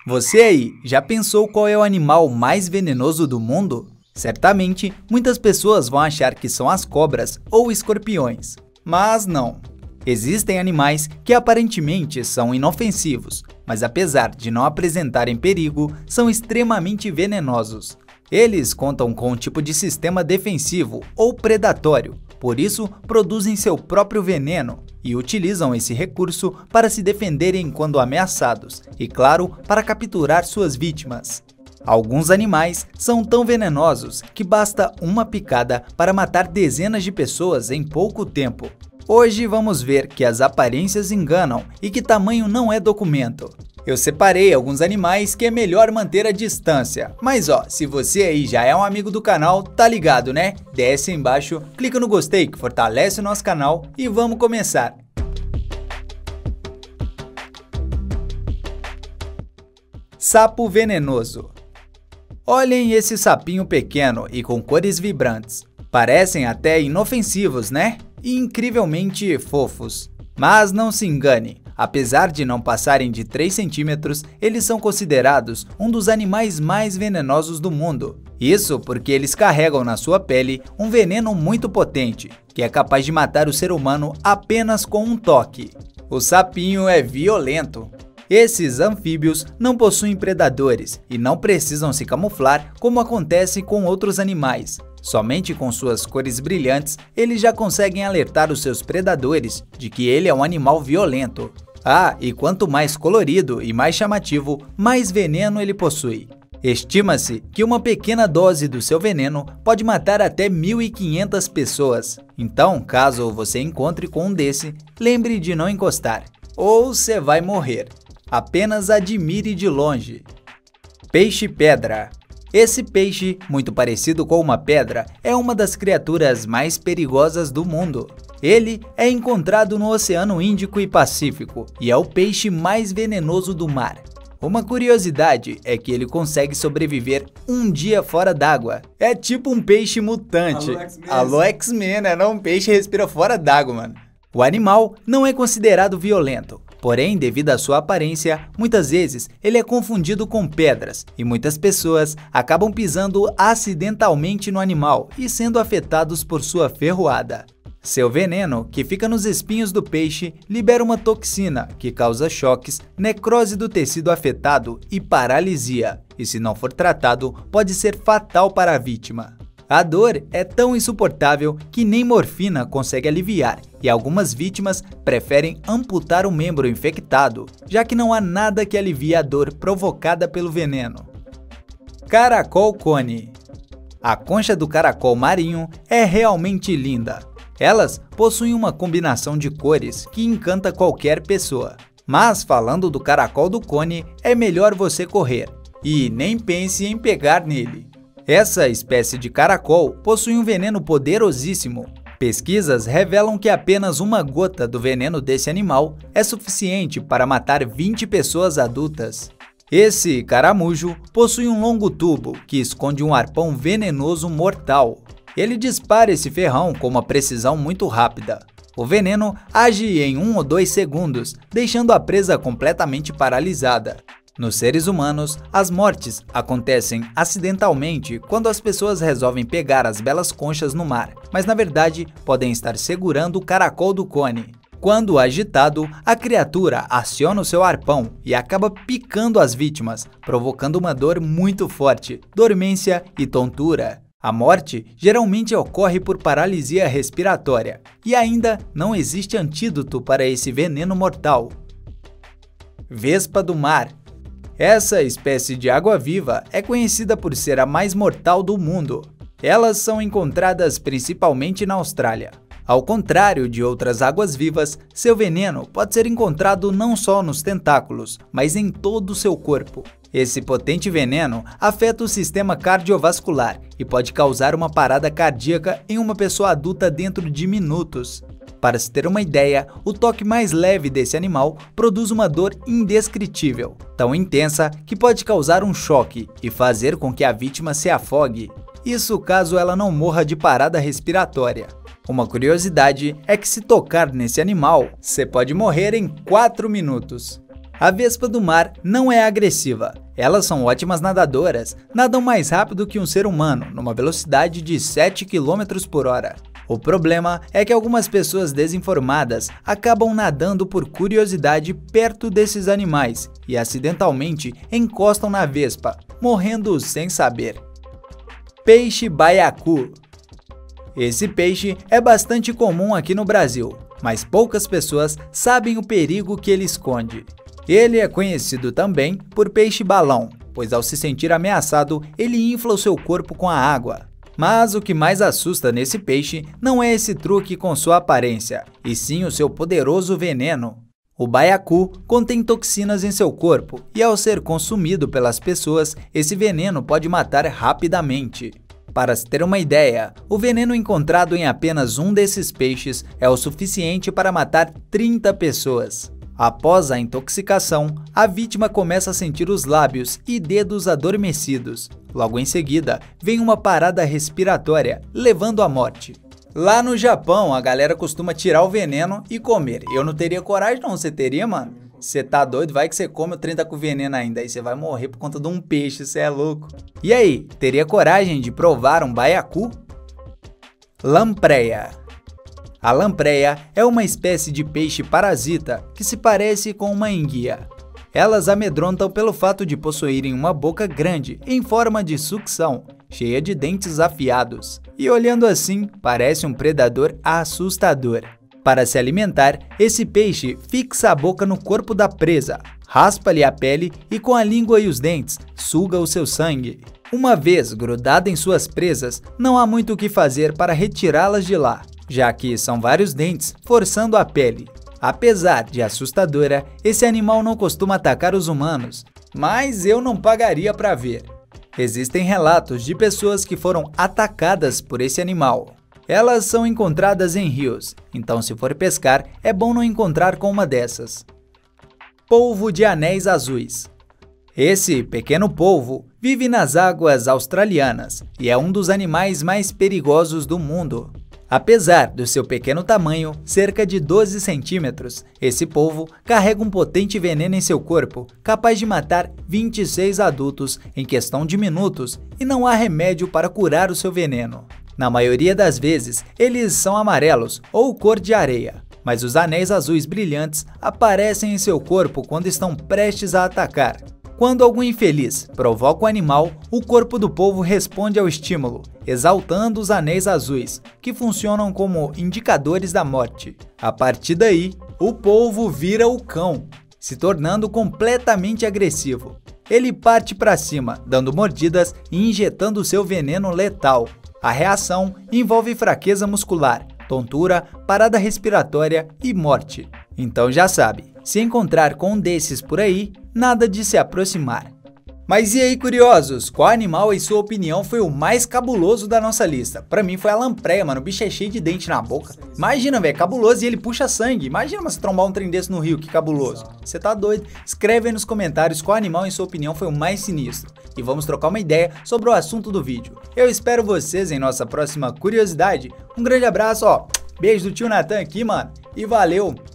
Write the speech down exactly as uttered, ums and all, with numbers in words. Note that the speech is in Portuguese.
Você aí, já pensou qual é o animal mais venenoso do mundo? Certamente, muitas pessoas vão achar que são as cobras ou escorpiões. Mas não. Existem animais que aparentemente são inofensivos, mas apesar de não apresentarem perigo, são extremamente venenosos. Eles contam com um tipo de sistema defensivo ou predatório, por isso produzem seu próprio veneno e utilizam esse recurso para se defenderem quando ameaçados e, claro, para capturar suas vítimas. Alguns animais são tão venenosos que basta uma picada para matar dezenas de pessoas em pouco tempo. Hoje vamos ver que as aparências enganam e que tamanho não é documento. Eu separei alguns animais que é melhor manter a distância, mas ó, se você aí já é um amigo do canal, tá ligado, né? Desce aí embaixo, clica no gostei que fortalece o nosso canal e vamos começar. Sapo venenoso. Olhem esse sapinho pequeno e com cores vibrantes. Parecem até inofensivos, né? E incrivelmente fofos. Mas não se engane, apesar de não passarem de três centímetros, eles são considerados um dos animais mais venenosos do mundo. Isso porque eles carregam na sua pele um veneno muito potente, que é capaz de matar o ser humano apenas com um toque. O sapinho é violento. Esses anfíbios não possuem predadores e não precisam se camuflar como acontece com outros animais. Somente com suas cores brilhantes, eles já conseguem alertar os seus predadores de que ele é um animal violento. Ah, e quanto mais colorido e mais chamativo, mais veneno ele possui. Estima-se que uma pequena dose do seu veneno pode matar até mil e quinhentas pessoas. Então, caso você encontre com um desse, lembre de não encostar, ou você vai morrer. Apenas admire de longe. Peixe-pedra. Esse peixe, muito parecido com uma pedra, é uma das criaturas mais perigosas do mundo. Ele é encontrado no Oceano Índico e Pacífico e é o peixe mais venenoso do mar. Uma curiosidade é que ele consegue sobreviver um dia fora d'água. É tipo um peixe mutante. Alô, X-Men, né? Não, um peixe respira fora d'água, mano. O animal não é considerado violento. Porém, devido à sua aparência, muitas vezes ele é confundido com pedras e muitas pessoas acabam pisando acidentalmente no animal e sendo afetados por sua ferroada. Seu veneno, que fica nos espinhos do peixe, libera uma toxina que causa choques, necrose do tecido afetado e paralisia, e se não for tratado, pode ser fatal para a vítima. A dor é tão insuportável que nem morfina consegue aliviar e algumas vítimas preferem amputar o membro infectado, já que não há nada que alivie a dor provocada pelo veneno. Caracol cone. A concha do caracol marinho é realmente linda. Elas possuem uma combinação de cores que encanta qualquer pessoa. Mas falando do caracol do cone, é melhor você correr e nem pense em pegar nele. Essa espécie de caracol possui um veneno poderosíssimo. Pesquisas revelam que apenas uma gota do veneno desse animal é suficiente para matar vinte pessoas adultas. Esse caramujo possui um longo tubo que esconde um arpão venenoso mortal. Ele dispara esse ferrão com uma precisão muito rápida. O veneno age em um ou dois segundos, deixando a presa completamente paralisada. Nos seres humanos, as mortes acontecem acidentalmente quando as pessoas resolvem pegar as belas conchas no mar, mas na verdade podem estar segurando o caracol do cone. Quando agitado, a criatura aciona o seu arpão e acaba picando as vítimas, provocando uma dor muito forte, dormência e tontura. A morte geralmente ocorre por paralisia respiratória e ainda não existe antídoto para esse veneno mortal. Vespa do mar. Essa espécie de água-viva é conhecida por ser a mais mortal do mundo. Elas são encontradas principalmente na Austrália. Ao contrário de outras águas-vivas, seu veneno pode ser encontrado não só nos tentáculos, mas em todo o seu corpo. Esse potente veneno afeta o sistema cardiovascular e pode causar uma parada cardíaca em uma pessoa adulta dentro de minutos. Para se ter uma ideia, o toque mais leve desse animal produz uma dor indescritível, tão intensa que pode causar um choque e fazer com que a vítima se afogue. Isso caso ela não morra de parada respiratória. Uma curiosidade é que se tocar nesse animal, você pode morrer em quatro minutos. A vespa do mar não é agressiva. Elas são ótimas nadadoras, nadam mais rápido que um ser humano, numa velocidade de sete quilômetros por hora. O problema é que algumas pessoas desinformadas acabam nadando por curiosidade perto desses animais e acidentalmente encostam na vespa, morrendo sem saber. Peixe baiacu. Esse peixe é bastante comum aqui no Brasil, mas poucas pessoas sabem o perigo que ele esconde. Ele é conhecido também por peixe-balão, pois ao se sentir ameaçado, ele infla o seu corpo com a água. Mas o que mais assusta nesse peixe não é esse truque com sua aparência, e sim o seu poderoso veneno. O baiacu contém toxinas em seu corpo e ao ser consumido pelas pessoas, esse veneno pode matar rapidamente. Para se ter uma ideia, o veneno encontrado em apenas um desses peixes é o suficiente para matar trinta pessoas. Após a intoxicação, a vítima começa a sentir os lábios e dedos adormecidos. Logo em seguida, vem uma parada respiratória, levando à morte. Lá no Japão, a galera costuma tirar o veneno e comer. Eu não teria coragem não, você teria, mano? Você tá doido? Vai que você come o trem tá com veneno ainda, aí você vai morrer por conta de um peixe, você é louco. E aí, teria coragem de provar um baiacu? Lampreia. A lampreia é uma espécie de peixe parasita que se parece com uma enguia. Elas amedrontam pelo fato de possuírem uma boca grande em forma de sucção, cheia de dentes afiados, e olhando assim, parece um predador assustador. Para se alimentar, esse peixe fixa a boca no corpo da presa, raspa-lhe a pele e com a língua e os dentes, suga o seu sangue. Uma vez grudada em suas presas, não há muito o que fazer para retirá-las de lá, já que são vários dentes forçando a pele. Apesar de assustadora, esse animal não costuma atacar os humanos, mas eu não pagaria para ver. Existem relatos de pessoas que foram atacadas por esse animal. Elas são encontradas em rios, então se for pescar, é bom não encontrar com uma dessas. Polvo de anéis azuis. Esse pequeno polvo vive nas águas australianas e é um dos animais mais perigosos do mundo. Apesar do seu pequeno tamanho, cerca de doze centímetros, esse polvo carrega um potente veneno em seu corpo, capaz de matar vinte e seis adultos em questão de minutos, e não há remédio para curar o seu veneno. Na maioria das vezes, eles são amarelos ou cor de areia, mas os anéis azuis brilhantes aparecem em seu corpo quando estão prestes a atacar. Quando algum infeliz provoca o animal, o corpo do polvo responde ao estímulo, exaltando os anéis azuis, que funcionam como indicadores da morte. A partir daí, o polvo vira o cão, se tornando completamente agressivo. Ele parte para cima, dando mordidas e injetando seu veneno letal. A reação envolve fraqueza muscular, tontura, parada respiratória e morte. Então já sabe, se encontrar com um desses por aí, nada de se aproximar. Mas e aí, curiosos, qual animal, em sua opinião, foi o mais cabuloso da nossa lista? Pra mim foi a lampreia, mano, o bicho é cheio de dente na boca. Imagina, velho, cabuloso e ele puxa sangue. Imagina você trombar um trem desse no rio, que cabuloso. Você tá doido? Escreve aí nos comentários qual animal, em sua opinião, foi o mais sinistro. E vamos trocar uma ideia sobre o assunto do vídeo. Eu espero vocês em nossa próxima curiosidade. Um grande abraço, ó. Beijo do tio Natan aqui, mano. E valeu!